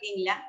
déjenla.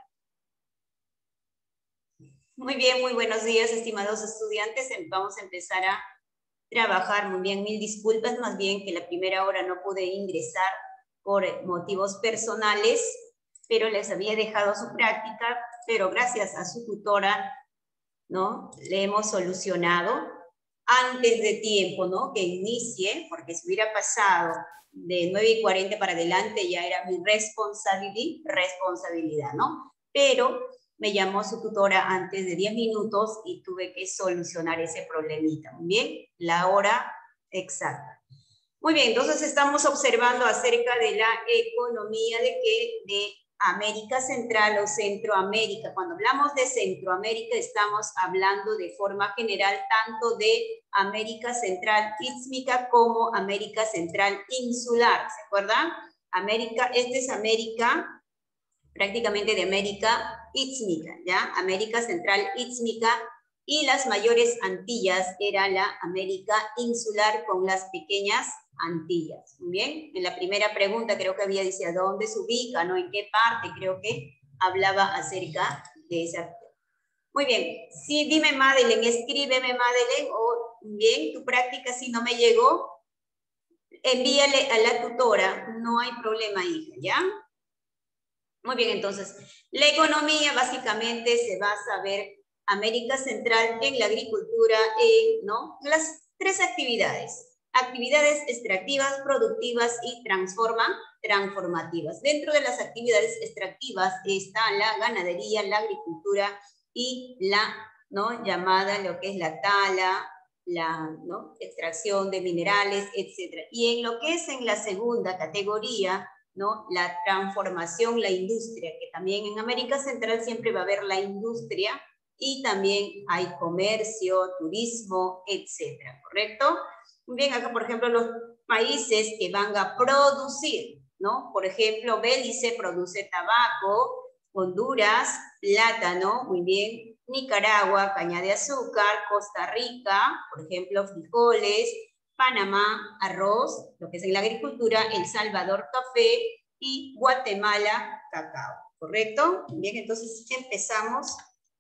Muy bien, muy buenos días, estimados estudiantes. Vamos a empezar a trabajar. Muy bien, mil disculpas, más bien que la primera hora no pude ingresar por motivos personales, pero les había dejado su práctica, pero gracias a su tutora, ¿no? Le hemos solucionado antes de tiempo, ¿no? Que inicie, porque si hubiera pasado de 9:40 para adelante ya era mi responsabilidad, ¿no? Pero me llamó su tutora antes de 10 minutos y tuve que solucionar ese problemita. Muy bien, la hora exacta. Muy bien, entonces estamos observando acerca de la economía de América Central o Centroamérica. Cuando hablamos de Centroamérica estamos hablando de forma general tanto de América Central Istmica como América Central Insular, ¿se acuerdan? Esta es América, prácticamente de América Istmica, ¿ya? América Central Istmica, y las mayores Antillas era la América Insular con las pequeñas Antillas. Muy bien, en la primera pregunta creo que había dicho dónde se ubica, ¿no? En qué parte, creo que hablaba acerca de esa. Muy bien, sí, dime Madeleine, escríbeme Madeleine, o bien, tu práctica si no me llegó, envíale a la tutora, no hay problema, hija, ¿ya? Muy bien, entonces, la economía básicamente se basa a ver América Central en la agricultura, ¿no? Las tres actividades extractivas, productivas y transformativas. Dentro de las actividades extractivas está la ganadería, la agricultura y la, ¿no? llamada lo que es la tala, la, ¿no? extracción de minerales, etc. Y en lo que es en la segunda categoría, ¿no? La transformación, la industria, que también en América Central siempre va a haber la industria y también hay comercio, turismo, etcétera, ¿correcto? Muy bien, acá por ejemplo los países que van a producir, ¿no? Por ejemplo, Belice produce tabaco, Honduras, plátano, muy bien, Nicaragua, caña de azúcar, Costa Rica, por ejemplo, frijoles, Panamá, arroz, lo que es en la agricultura, El Salvador, café, y Guatemala, cacao, ¿correcto? Bien, entonces empezamos.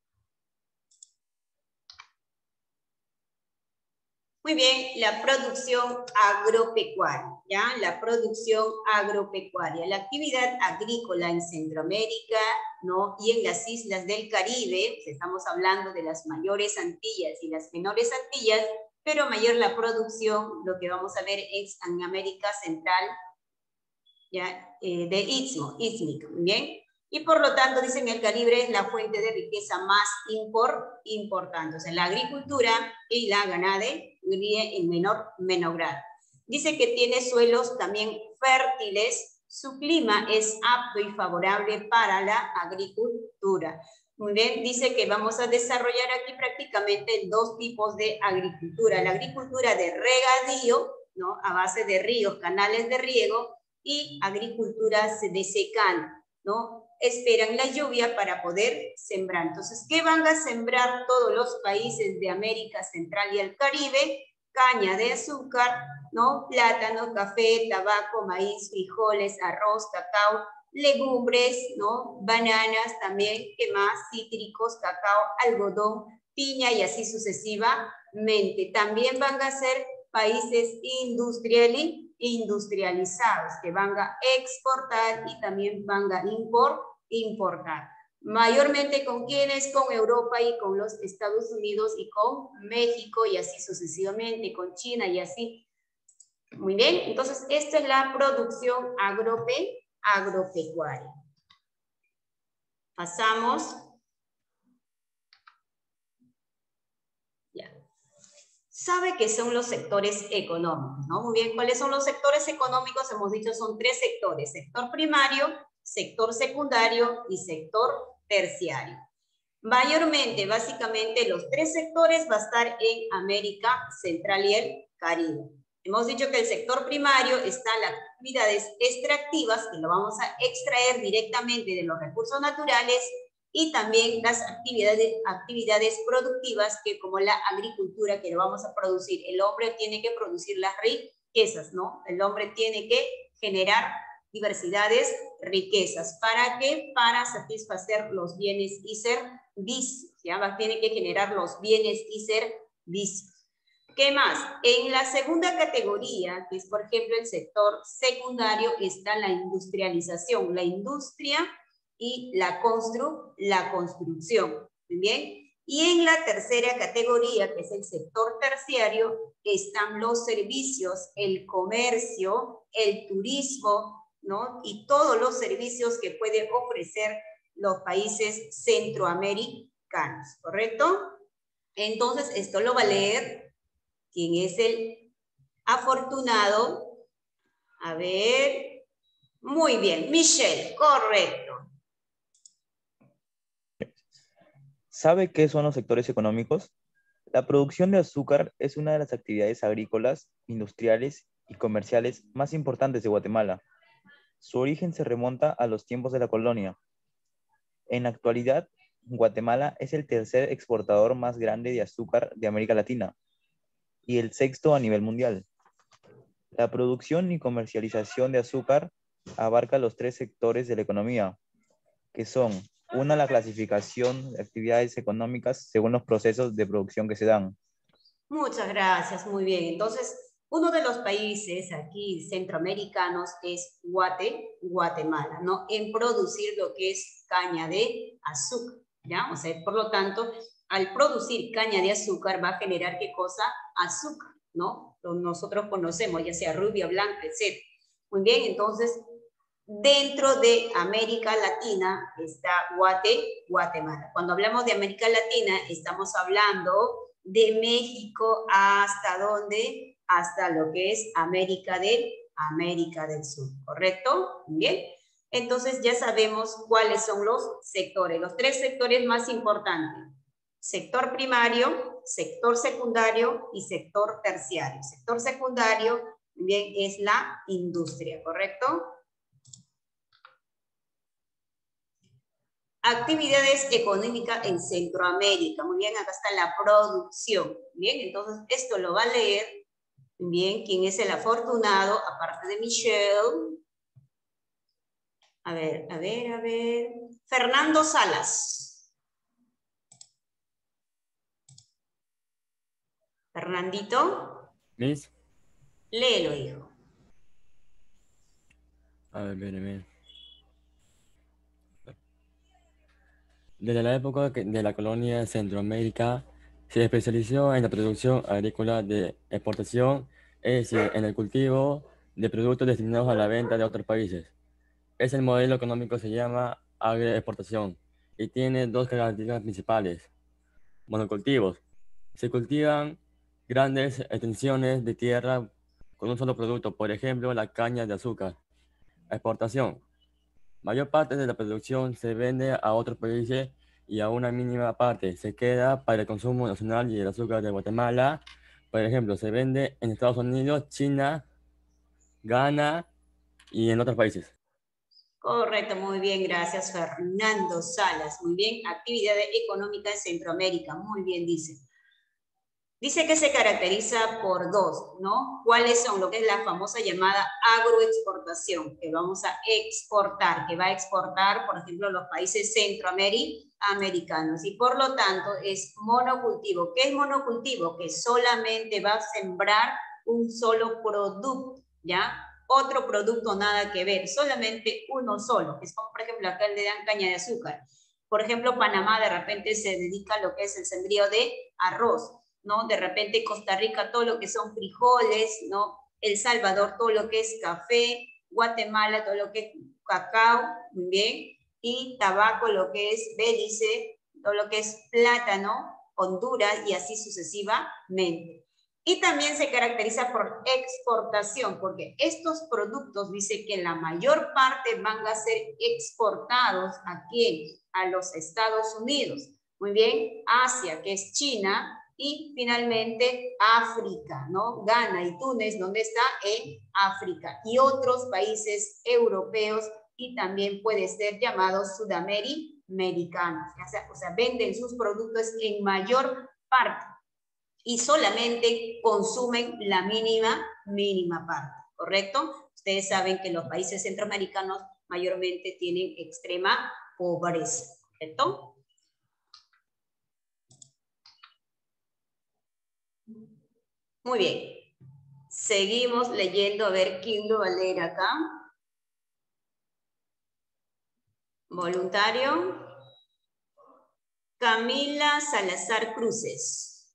Muy bien, la producción agropecuaria, ¿ya? La producción agropecuaria, la actividad agrícola en Centroamérica, ¿no? Y en las islas del Caribe, estamos hablando de las mayores Antillas y las menores Antillas, pero mayor la producción, lo que vamos a ver es en América Central, ¿ya? De Istmica, ¿bien? Y por lo tanto, dicen el Caribe es la fuente de riqueza más importante, o sea, la agricultura y la ganadería en menor grado. Dice que tiene suelos también fértiles, su clima es apto y favorable para la agricultura. Muy bien, dice que vamos a desarrollar aquí prácticamente dos tipos de agricultura. La agricultura de regadío, ¿no? A base de ríos, canales de riego, y agricultura de secano, ¿no? Esperan la lluvia para poder sembrar. Entonces, ¿qué van a sembrar todos los países de América Central y el Caribe? Caña de azúcar, ¿no? Plátano, café, tabaco, maíz, frijoles, arroz, cacao, legumbres, ¿no? Bananas también, ¿qué más? Cítricos, cacao, algodón, piña y así sucesivamente. También van a ser países industrializados que van a exportar y también van a importar. Mayormente con quienes, con Europa y con los Estados Unidos y con México y así sucesivamente, con China y así. Muy bien, entonces esta es la producción agropecuaria. Pasamos. Ya. Sabe qué son los sectores económicos, ¿no? Muy bien, ¿cuáles son los sectores económicos? Hemos dicho son tres sectores: sector primario, sector secundario y sector terciario. Mayormente, básicamente, los tres sectores va a estar en América Central y el Caribe. Hemos dicho que el sector primario está en las actividades extractivas, que lo vamos a extraer directamente de los recursos naturales, y también las actividades productivas, que como la agricultura, que lo vamos a producir. El hombre tiene que producir las riquezas, ¿no? El hombre tiene que generar diversidades, riquezas. ¿Para qué? Para satisfacer los bienes y servicios. ¿Ya? Tiene que generar los bienes y servicios. ¿Qué más? En la segunda categoría, que es por ejemplo el sector secundario, está la industrialización, la industria y la construcción. ¿Muy bien? Y en la tercera categoría, que es el sector terciario, están los servicios, el comercio, el turismo, ¿no? Y todos los servicios que pueden ofrecer los países centroamericanos, ¿correcto? Entonces, esto lo va a leer quien es el afortunado. A ver, muy bien, Michelle, correcto. ¿Sabe qué son los sectores económicos? La producción de azúcar es una de las actividades agrícolas, industriales y comerciales más importantes de Guatemala. Su origen se remonta a los tiempos de la colonia. En la actualidad, Guatemala es el tercer exportador más grande de azúcar de América Latina y el sexto a nivel mundial. La producción y comercialización de azúcar abarca los tres sectores de la economía, que son, una, la clasificación de actividades económicas según los procesos de producción que se dan. Muchas gracias, muy bien. Entonces, uno de los países aquí centroamericanos es Guatemala, ¿no? En producir lo que es caña de azúcar, ¿ya? O sea, por lo tanto, al producir caña de azúcar va a generar, ¿qué cosa? Azúcar, ¿no? Nosotros conocemos, ya sea rubia, blanca, etc. Muy bien, entonces, dentro de América Latina está Guatemala. Cuando hablamos de América Latina, estamos hablando de México hasta ¿dónde? Hasta lo que es América del Sur, ¿correcto? Bien. Entonces ya sabemos cuáles son los sectores, los tres sectores más importantes. Sector primario, sector secundario y sector terciario. Sector secundario, bien, es la industria, ¿correcto? Actividades económicas en Centroamérica. Muy bien, acá está la producción. Bien, entonces esto lo va a leer. Bien, ¿quién es el afortunado? Aparte de Michelle. A ver. Fernando Salas. Fernandito. Miss. Léelo, hijo. A ver. Desde la época de la colonia en Centroamérica, se especializó en la producción agrícola de exportación, es decir, en el cultivo de productos destinados a la venta de otros países. El modelo económico se llama agroexportación y tiene dos características principales. Monocultivos. Se cultivan grandes extensiones de tierra con un solo producto, por ejemplo, la caña de azúcar. Exportación. Mayor parte de la producción se vende a otros países y a una mínima parte se queda para el consumo nacional y el azúcar de Guatemala. Por ejemplo, se vende en Estados Unidos, China, Ghana y en otros países. Correcto, muy bien, gracias Fernando Salas. Muy bien, actividades económicas en Centroamérica, muy bien dice. Dice que se caracteriza por dos, ¿no? ¿Cuáles son? Lo que es la famosa llamada agroexportación, que vamos a exportar, que va a exportar, por ejemplo, los países centroamericanos. Y por lo tanto es monocultivo. ¿Qué es monocultivo? Que solamente va a sembrar un solo producto, ¿ya? Otro producto nada que ver, solamente uno solo. Es como, por ejemplo, acá le dan caña de azúcar. Por ejemplo, Panamá de repente se dedica a lo que es el sembrío de arroz, ¿no? De repente Costa Rica todo lo que son frijoles, ¿no? El Salvador todo lo que es café, Guatemala todo lo que es cacao, muy bien, y tabaco lo que es Belice, todo lo que es plátano, Honduras y así sucesivamente. Y también se caracteriza por exportación, porque estos productos dice que la mayor parte van a ser exportados aquí a los Estados Unidos. Muy bien, Asia, que es China, y finalmente África, ¿no? Ghana y Túnez, ¿dónde está? En África. Y otros países europeos y también puede ser llamados sudamericanos. O sea, venden sus productos en mayor parte y solamente consumen la mínima parte, ¿correcto? Ustedes saben que los países centroamericanos mayormente tienen extrema pobreza, ¿correcto? Muy bien. Seguimos leyendo, a ver quién lo va a leer acá. Voluntario. Camila Salazar Cruces.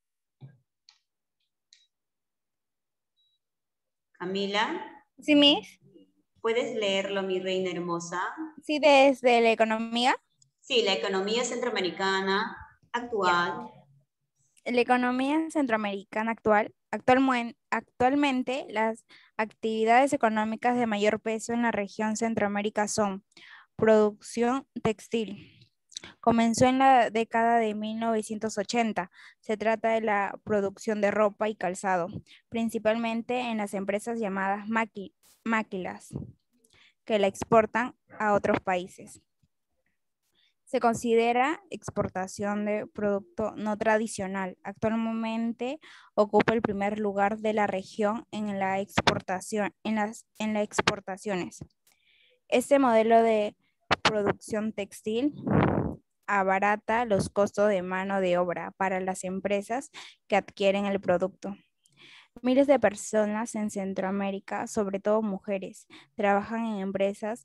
Camila. Sí, Miss. ¿Puedes leerlo, mi reina hermosa? Sí, desde la economía. Sí, la economía centroamericana actual. La economía centroamericana actualmente las actividades económicas de mayor peso en la región Centroamérica son producción textil. Comenzó en la década de 1980. Se trata de la producción de ropa y calzado, principalmente en las empresas llamadas maquilas, que la exportan a otros países. Se considera exportación de producto no tradicional. Actualmente ocupa el primer lugar de la región en la exportación, en las exportaciones. Este modelo de producción textil abarata los costos de mano de obra para las empresas que adquieren el producto. Miles de personas en Centroamérica, sobre todo mujeres, trabajan en empresas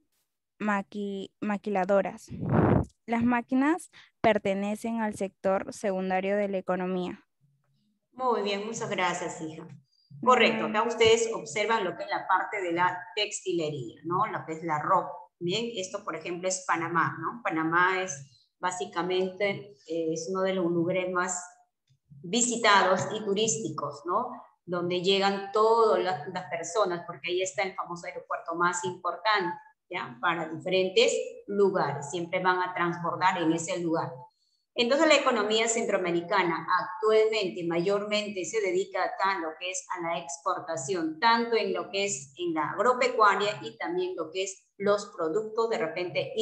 maquiladoras. Las máquinas pertenecen al sector secundario de la economía. Muy bien, muchas gracias, hija. Correcto, acá ustedes observan lo que es la parte de la textilería, ¿no? Lo que es la ropa. Bien, esto por ejemplo es Panamá, ¿no? Panamá es básicamente es uno de los lugares más visitados y turísticos, ¿no? Donde llegan todas las personas, porque ahí está el famoso aeropuerto más importante, ¿ya? Para diferentes lugares, siempre van a transbordar en ese lugar. Entonces la economía centroamericana actualmente mayormente se dedica a lo que es a la exportación, tanto en lo que es en la agropecuaria y también lo que es los productos de repente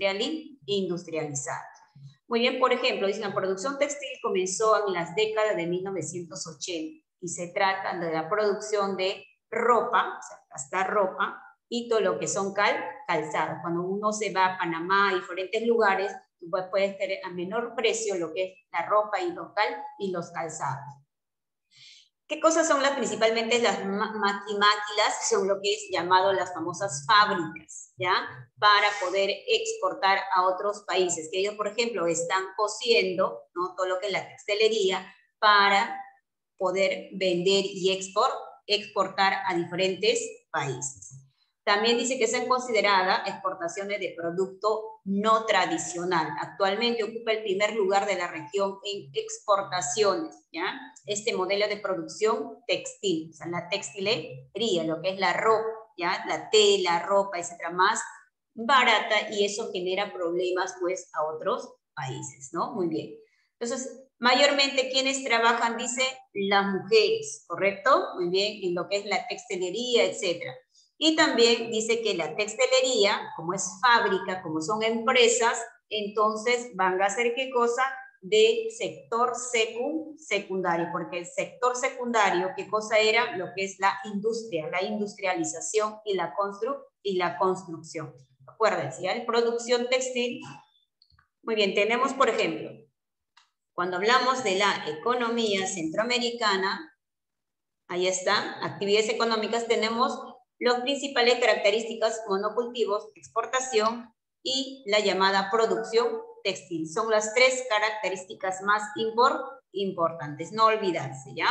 industrializados. Muy bien, por ejemplo, dicen la producción textil comenzó en las décadas de 1980 y se trata de la producción de ropa, o sea, hasta ropa y todo lo que son calzados. Cuando uno se va a Panamá, a diferentes lugares, tú puedes tener a menor precio lo que es la ropa y los calzados. ¿Qué cosas son principalmente las maquilas? Son lo que es llamado las famosas fábricas, ¿ya? Para poder exportar a otros países, que ellos, por ejemplo, están cosiendo, ¿no? Todo lo que es la textilería para poder vender y exportar a diferentes países. También dice que son consideradas exportaciones de producto no tradicional. Actualmente ocupa el primer lugar de la región en exportaciones, ¿ya? Este modelo de producción textil, o sea, la textilería, lo que es la ropa, ¿ya? La tela, ropa, etcétera, más barata, y eso genera problemas, pues, a otros países, ¿no? Muy bien. Entonces, mayormente, ¿quiénes trabajan? Dice, las mujeres, ¿correcto? Muy bien, en lo que es la textilería, etcétera. Y también dice que la textilería, como es fábrica, como son empresas, entonces van a hacer ¿qué cosa? De sector secundario, porque el sector secundario, ¿qué cosa era? Lo que es la industria, la industrialización y la construcción. Acuérdense, ¿ya? Producción textil. Muy bien, tenemos, por ejemplo, cuando hablamos de la economía centroamericana, ahí está, actividades económicas, tenemos las principales características: monocultivos, exportación y la llamada producción textil. Son las tres características más importantes, no olvidarse, ¿ya?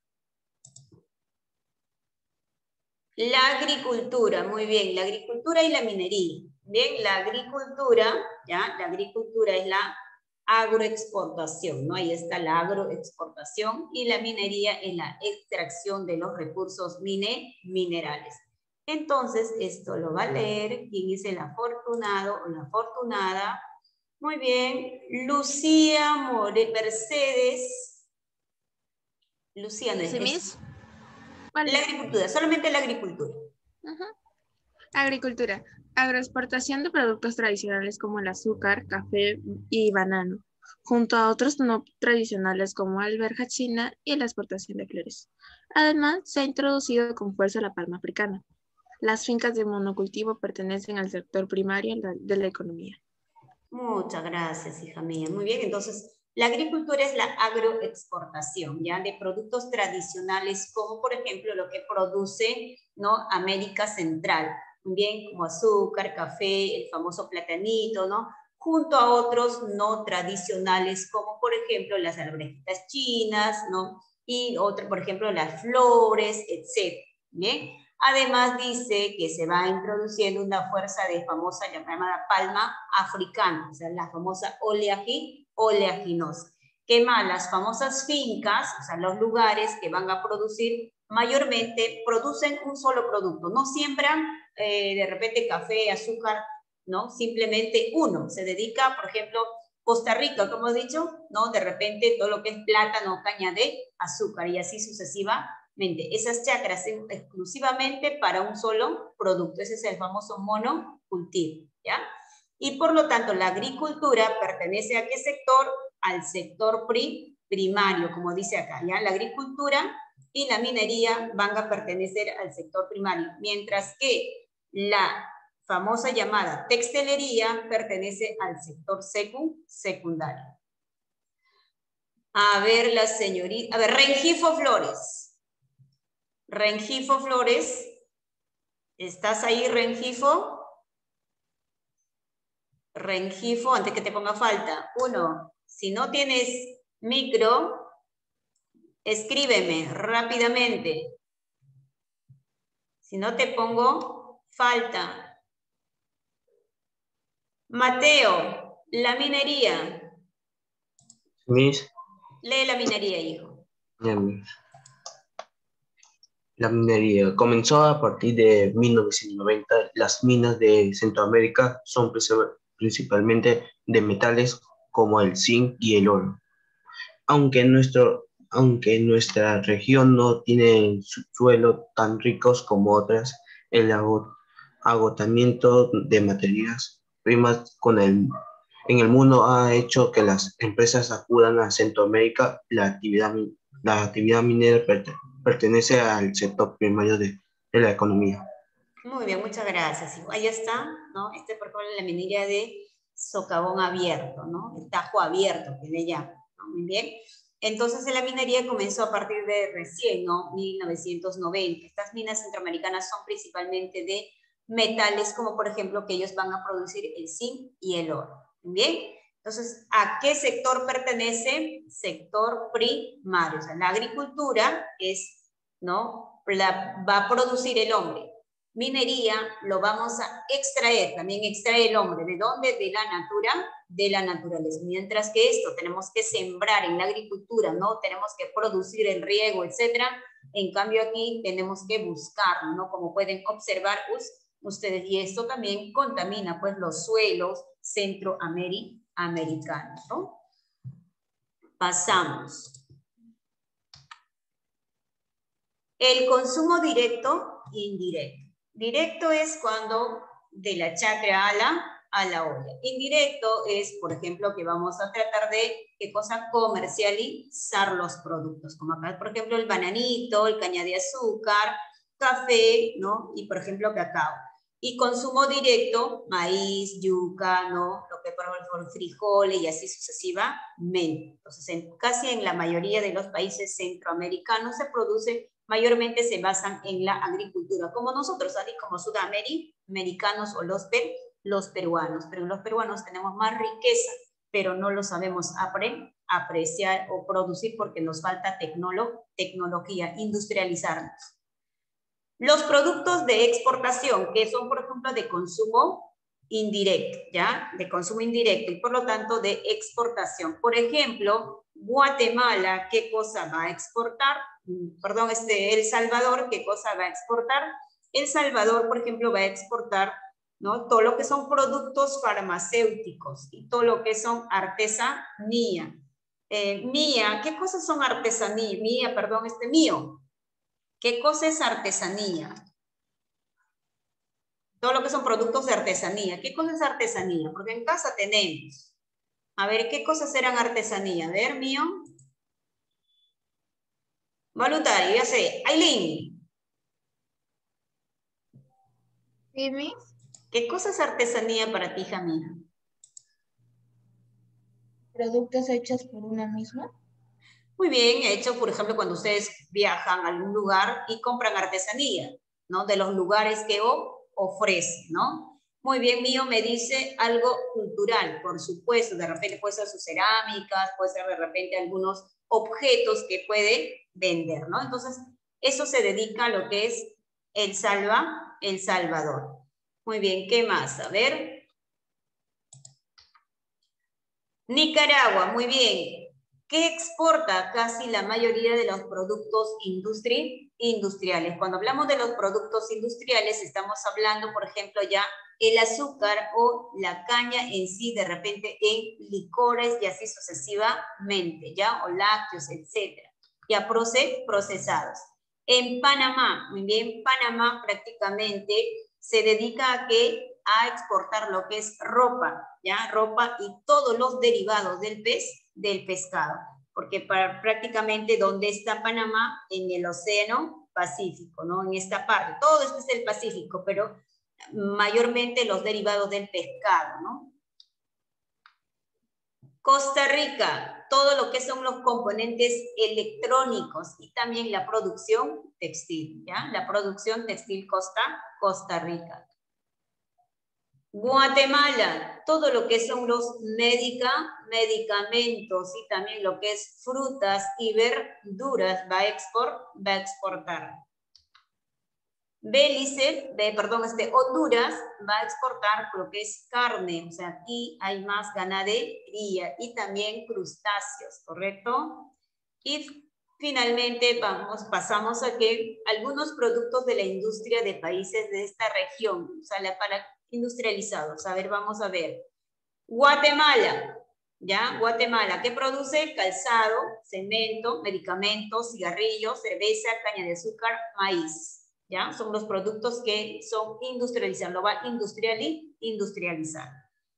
La agricultura, muy bien, la agricultura y la minería. Bien, la agricultura, ¿ya? La agricultura es la agroexportación, ¿no? Ahí está la agroexportación, y la minería es la extracción de los recursos minerales. Entonces, esto lo va a leer quien es el afortunado o la afortunada. Muy bien, Lucía Mercedes. Lucía, no es. ¿Sí, Miss? La agricultura, solamente la agricultura. Agricultura. Agroexportación de productos tradicionales como el azúcar, café y banano, junto a otros no tradicionales como alberja china y la exportación de flores. Además, se ha introducido con fuerza la palma africana, Las fincas de monocultivo pertenecen al sector primario de la economía. Muchas gracias, hija mía. Muy bien, entonces, la agricultura es la agroexportación, ¿ya? De productos tradicionales, como por ejemplo lo que produce, ¿no? América Central, bien, como azúcar, café, el famoso platanito, ¿no? Junto a otros no tradicionales, como por ejemplo las arvejitas chinas, ¿no? Y otro, por ejemplo, las flores, etc. ¿Bien? Además dice que se va introduciendo una fuerza de famosa llamada palma africana, o sea, la famosa oleaginosa. ¿Qué más? Las famosas fincas, o sea, los lugares que van a producir, mayormente producen un solo producto, no siembran de repente café, azúcar, ¿no? Simplemente uno, se dedica, por ejemplo, Costa Rica, como he dicho, ¿no? De repente todo lo que es plátano, caña de azúcar y así sucesivamente. Esas chacras son exclusivamente para un solo producto. Ese es el famoso monocultivo, ¿ya? Y por lo tanto, la agricultura pertenece a qué sector? Al sector primario, como dice acá, ¿ya? La agricultura y la minería van a pertenecer al sector primario, mientras que la famosa llamada textilería pertenece al sector secundario. A ver, la señorita, a ver, Rengifo Flores. Rengifo Flores, ¿estás ahí, Rengifo? Rengifo, antes que te ponga falta. 1, si no tienes micro, escríbeme rápidamente. Si no te pongo falta. Mateo, la minería. Miss, Lee la minería, hijo. la minería comenzó a partir de 1990. Las minas de Centroamérica son principalmente de metales como el zinc y el oro. Aunque nuestra región no tiene suelo tan ricos como otras, el agotamiento de materias primas en el mundo ha hecho que las empresas acudan a Centroamérica. La actividad minera pertenece al sector primario de la economía. Muy bien, muchas gracias. Ahí está, ¿no? Por ejemplo, la minería de socavón abierto, ¿no? El tajo abierto, que le llaman, ¿no? Muy bien. Entonces, la minería comenzó a partir de recién, ¿no? 1990. Estas minas centroamericanas son principalmente de metales, como por ejemplo, que ellos van a producir el zinc y el oro. Bien. Entonces, ¿a qué sector pertenece? Sector primario. O sea, la agricultura es, ¿no? Va a producir el hombre. Minería lo vamos a extraer, también extrae el hombre. ¿De dónde? De la naturaleza. Mientras que esto tenemos que sembrar en la agricultura, ¿no? Tenemos que producir el riego, etcétera. En cambio aquí tenemos que buscarlo, ¿no? Como pueden observar ustedes, y esto también contamina pues los suelos centroamericanos, ¿no? Pasamos. El consumo directo e indirecto. Directo es cuando de la chacra a la olla. Indirecto es, por ejemplo, que vamos a tratar de qué cosa comercializar los productos, como acá, por ejemplo, el bananito, el caña de azúcar, café, ¿no? Y, por ejemplo, cacao. Y consumo directo, maíz, yuca, ¿no? Lo que por ejemplo, frijoles y así sucesivamente. Entonces, casi en la mayoría de los países centroamericanos se produce, mayormente se basan en la agricultura, como nosotros, así como sudamericanos o los peruanos. Pero los peruanos tenemos más riqueza, pero no lo sabemos apreciar o producir porque nos falta tecnología, industrializarnos. Los productos de exportación, que son, por ejemplo, de consumo indirecto, ¿ya? De consumo indirecto y, por lo tanto, de exportación. Por ejemplo, Guatemala, ¿qué cosa va a exportar? Perdón, El Salvador, ¿qué cosa va a exportar? El Salvador, por ejemplo, va a exportar, ¿no? Todo lo que son productos farmacéuticos y todo lo que son artesanía. Mía, ¿qué cosas son artesanía? Mío. ¿Qué cosa es artesanía? Todo lo que son productos de artesanía. ¿Qué cosa es artesanía? Porque en casa tenemos. A ver, ¿qué cosas eran artesanía? A ver, mío. Voluntario, ya sé. Aileen. Sí, Miss. ¿Qué cosa es artesanía para ti, Jamila? Productos hechos por una misma. Muy bien, hecho, por ejemplo, cuando ustedes viajan a algún lugar y compran artesanía, ¿no? De los lugares que ofrecen, ¿no? Muy bien, Mío me dice algo cultural, por supuesto, de repente puede ser sus cerámicas, puede ser de repente algunos objetos que puede vender, ¿no? Entonces, eso se dedica a lo que es El Salvador. Muy bien, ¿qué más? A ver. Nicaragua, muy bien. ¿Qué exporta casi la mayoría de los productos industriales? Cuando hablamos de los productos industriales, estamos hablando, por ejemplo, ya el azúcar o la caña en sí, de repente en licores y así sucesivamente, ¿ya? O lácteos, etcétera. Ya procesados. En Panamá, muy bien, Panamá prácticamente se dedica a exportar lo que es ropa, ¿ya? Ropa y todos los derivados del pescado, porque prácticamente donde está Panamá, en el Océano Pacífico, ¿no? En esta parte, todo esto es el Pacífico, pero mayormente los derivados del pescado, ¿no? Costa Rica, todo lo que son los componentes electrónicos y también la producción textil, ¿ya? La producción textil Costa Rica. Guatemala, todo lo que son los medicamentos y también lo que es frutas y verduras va a exportar. Honduras va a exportar lo que es carne, o sea, aquí hay más ganadería y también crustáceos, ¿correcto? Y finalmente pasamos a que algunos productos de la industria de países de esta región, o sea, para industrializados. A ver, vamos a ver. Guatemala, ¿ya? Guatemala, ¿qué produce? Calzado, cemento, medicamentos, cigarrillos, cerveza, caña de azúcar, maíz, ¿ya? Son los productos que son industrializados, lo va a industrializar.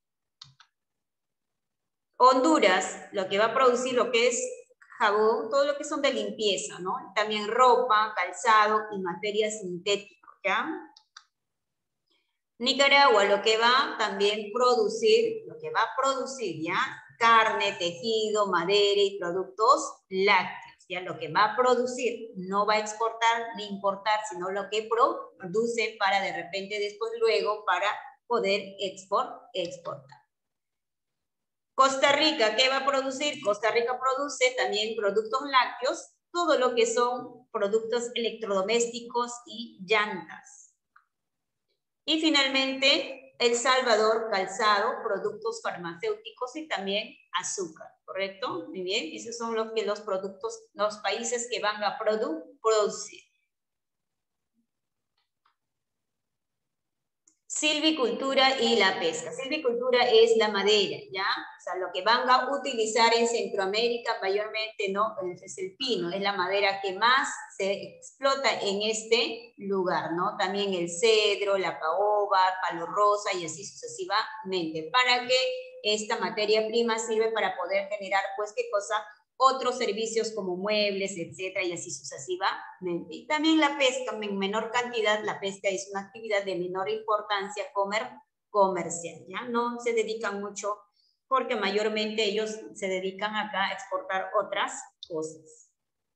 Honduras, lo que va a producir lo que es jabón, todo lo que son de limpieza, ¿no? También ropa, calzado y materias sintéticas, ¿ya? Nicaragua, lo que va también va a producir, ¿ya? Carne, tejido, madera y productos lácteos, ¿ya? Lo que va a producir, no va a exportar ni importar, sino lo que produce para de repente después luego para poder exportar. Costa Rica, ¿qué va a producir? Costa Rica produce también productos lácteos, todo lo que son productos electrodomésticos y llantas. Y finalmente, El Salvador, calzado, productos farmacéuticos y también azúcar, ¿correcto? Muy bien, esos son los productos, los países que van a producir. Silvicultura y la pesca. Silvicultura es la madera, ¿ya? O sea, lo que van a utilizar en Centroamérica mayormente, ¿no? Es el pino, es la madera que más se explota en este lugar, ¿no? También el cedro, la caoba, palo rosa y así sucesivamente. Para que esta materia prima sirve para poder generar, pues, ¿qué cosa? Otros servicios como muebles, etcétera, y así sucesivamente. Y también la pesca, en menor cantidad, la pesca es una actividad de menor importancia comercial, ¿ya? No se dedican mucho porque mayormente ellos se dedican acá a exportar otras cosas.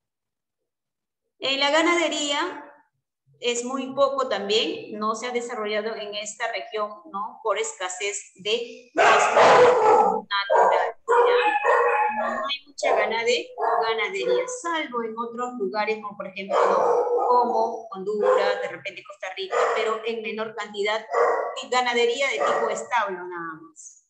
En la ganadería es muy poco también, no se ha desarrollado en esta región, ¿no? Por escasez de pasto natural, ¿ya? No hay mucha ganadería, salvo en otros lugares como por ejemplo como Honduras, de repente Costa Rica, pero en menor cantidad, y ganadería de tipo establo nada más.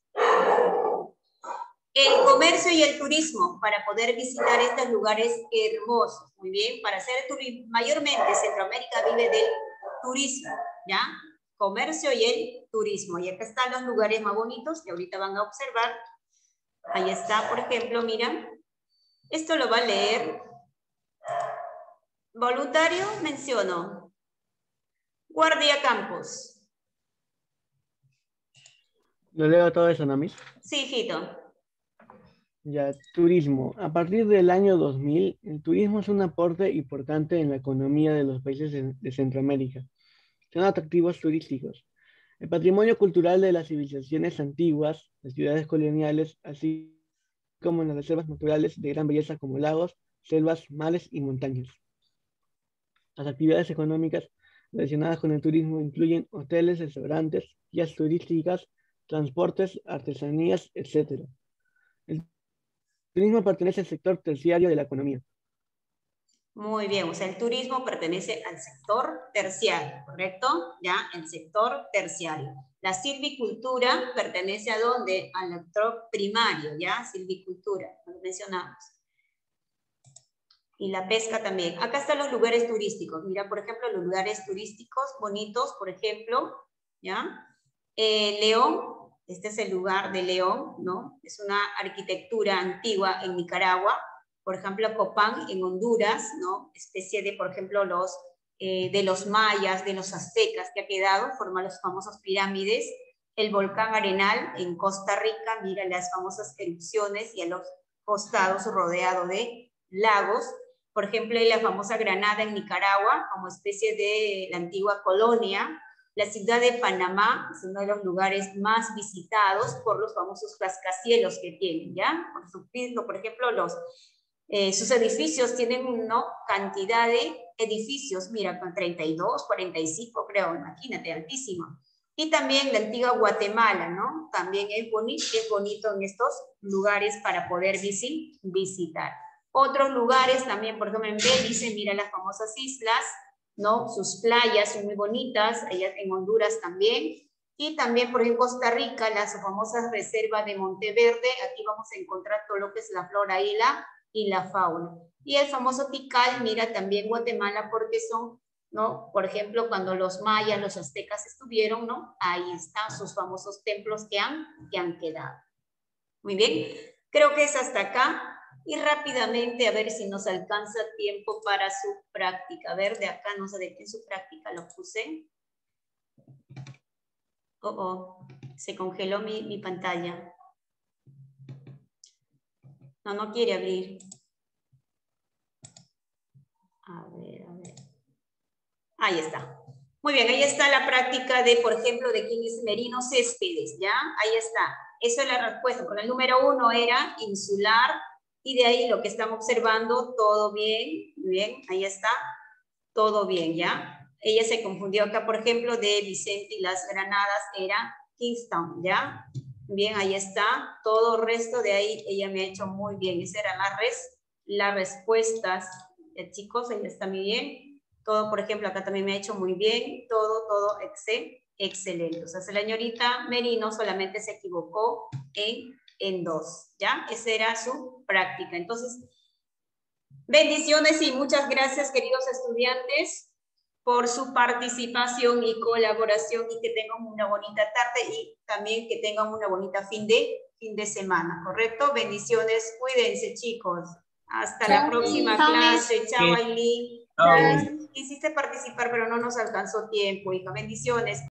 El comercio y el turismo, para poder visitar estos lugares hermosos, muy bien, para hacer turismo, mayormente Centroamérica vive del turismo, ¿ya? Comercio y el turismo, y acá están los lugares más bonitos que ahorita van a observar. Ahí está, por ejemplo, mira, esto lo va a leer. Voluntario, menciono. Guardia Campos. Lo leo todo eso, ¿no, Miss? Sí, hijito. Ya, turismo. A partir del año 2000, el turismo es un aporte importante en la economía de los países de Centroamérica. son atractivos turísticos. El patrimonio cultural de las civilizaciones antiguas, las ciudades coloniales, así como en las reservas naturales de gran belleza como lagos, selvas, mares y montañas. Las actividades económicas relacionadas con el turismo incluyen hoteles, restaurantes, guías turísticas, transportes, artesanías, etc. El turismo pertenece al sector terciario de la economía. Muy bien, o sea, el turismo pertenece al sector terciario, ¿correcto? Ya, el sector terciario. La silvicultura pertenece ¿a dónde? Al sector primario, ¿ya? Silvicultura, lo mencionamos. Y la pesca también. Acá están los lugares turísticos. Mira, por ejemplo, los lugares turísticos bonitos, por ejemplo, ¿ya? León, este es el lugar de León, ¿no? Es una arquitectura antigua en Nicaragua. Por ejemplo, Copán en Honduras, ¿no? Especie de, por ejemplo, de los mayas, de los aztecas que ha quedado, forman las famosas pirámides. El volcán Arenal en Costa Rica, mira las famosas erupciones y a los costados rodeado de lagos. Por ejemplo, la famosa Granada en Nicaragua, como especie de la antigua colonia. La ciudad de Panamá es uno de los lugares más visitados por los famosos rascacielos que tienen, ¿ya? Por ejemplo, sus edificios tienen una cantidad de edificios, mira, con 32, 45, creo, imagínate, altísimo. Y también la antigua Guatemala, ¿no? También es bonito en estos lugares para poder visitar. Otros lugares también, por ejemplo, en Belice, mira las famosas islas, ¿no? Sus playas son muy bonitas, allá en Honduras también. Y también, por ejemplo, en Costa Rica, las famosas reservas de Monteverde, aquí vamos a encontrar todo lo que es la flora y la fauna. Y el famoso Tikal, mira también Guatemala, porque son, ¿no? Por ejemplo, cuando los mayas, los aztecas estuvieron, ¿no? Ahí están sus famosos templos que han quedado. Muy bien, creo que es hasta acá. Y rápidamente, a ver si nos alcanza tiempo para su práctica. A ver, de acá, no sé de qué su práctica lo puse. Se congeló mi pantalla. No quiere abrir. A ver. Ahí está. Muy bien, ahí está la práctica de, por ejemplo, de quién es Merino Céspedes, ¿ya? Ahí está. Esa es la respuesta. Con el número 1 era insular, y de ahí lo que estamos observando, todo bien, muy bien, ahí está, todo bien, ¿ya? Ella se confundió acá, por ejemplo, de Vicente y las Granadas, era Kingston, ¿ya? Bien, ahí está, todo el resto de ahí, ella me ha hecho muy bien. Esas eran las respuestas, chicos, ahí está muy bien. Todo, por ejemplo, acá también me ha hecho muy bien, todo excelente. O sea, la señorita Merino solamente se equivocó en 2, ¿ya? Esa era su práctica. Entonces, bendiciones y muchas gracias, queridos estudiantes, por su participación y colaboración, y que tengan una bonita tarde y también que tengan una bonita fin de semana, ¿correcto? Bendiciones, cuídense, chicos. Hasta la próxima clase. Chao, Aileen. Quisiste participar, pero no nos alcanzó tiempo, hija. Bendiciones.